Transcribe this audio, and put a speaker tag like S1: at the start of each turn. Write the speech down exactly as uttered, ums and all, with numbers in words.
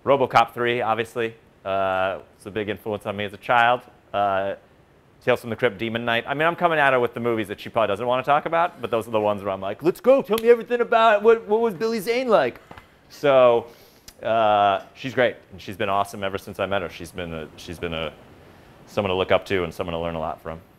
S1: RoboCop three, obviously, uh, was a big influence on me as a child. Uh, Tales from the Crypt, Demon Knight. I mean, I'm coming at her with the movies that she probably doesn't want to talk about, but those are the ones where I'm like, let's go, tell me everything about it. What, what was Billy Zane like? So uh, she's great, and she's been awesome ever since I met her. She's been a, she's been a, someone to look up to and someone to learn a lot from.